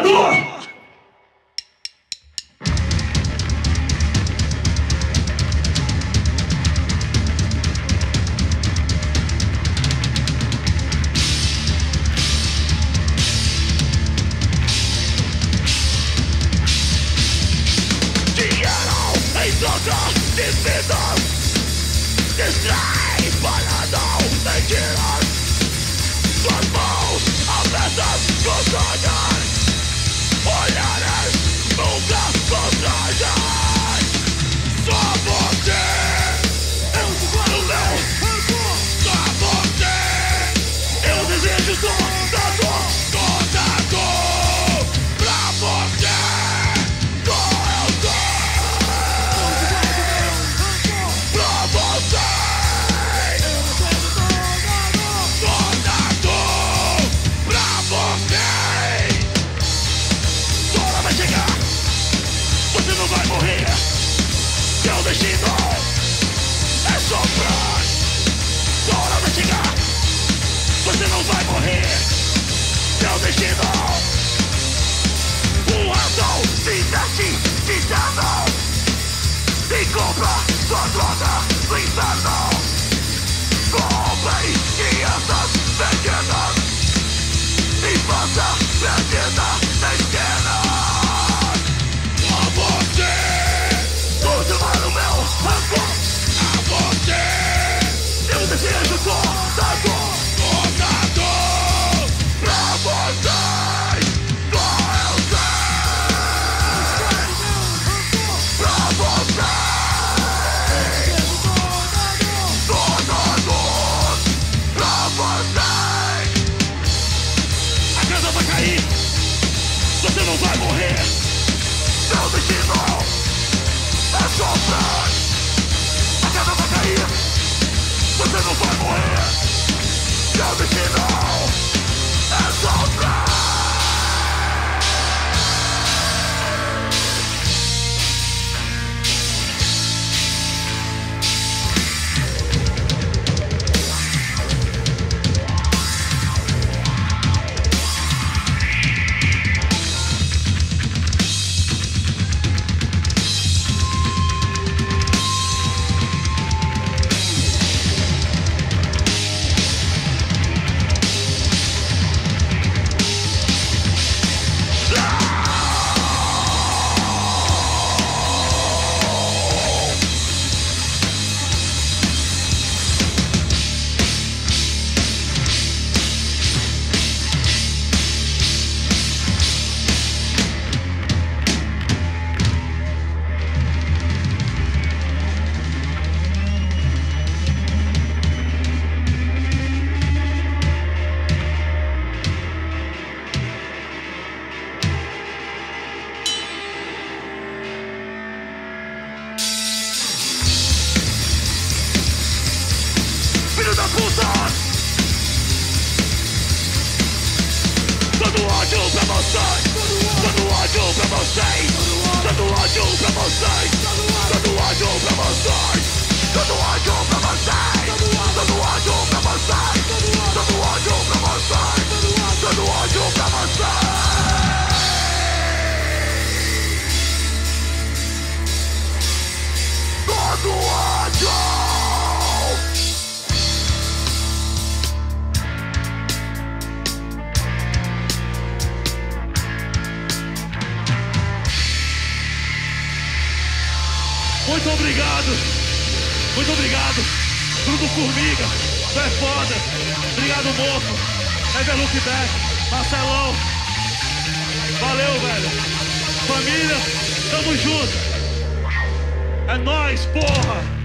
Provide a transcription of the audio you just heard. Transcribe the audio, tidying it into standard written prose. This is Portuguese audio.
obrigado! De vidas, distrai, espalhando mentiras. Suas mãos abertas com sonhos, olhares nunca constrangem. Só você, eu seguro o meu rancor. Só você, eu desejo toda dor, toda dor. Pra você, vai morrer. Seu destino é sofrer. Sua hora vai chegar. Você não vai morrer. Seu destino. Um razão se veste de terno e compra sua droga no inferno. Comprei crianças perdidas, infância perdida na esquina. Continuar o meu rancor a você. Eu desejo toda dor, toda dor. Pra vocês, só eu sei. Pra vocês, toda dor. Pra vocês. A casa vai cair, você não vai morrer. Seu destino é sofrer. A casa vai cair, você não vai morrer. Seu destino é sofrer. Filho da puta! Todo ódio pra vocês! Todo ódio pra vocês! Todo ódio pra vocês! Todo ódio pra vocês! Todo ódio pra vocês! Todo ódio pra vocês! Todo ódio pra vocês! Todo ódio pra vocês! Todo ódio! Muito obrigado, Grupo Formiga, tu é foda, obrigado moço, Everlook Back, Marcelão, valeu velho, família, tamo junto, é nóis porra!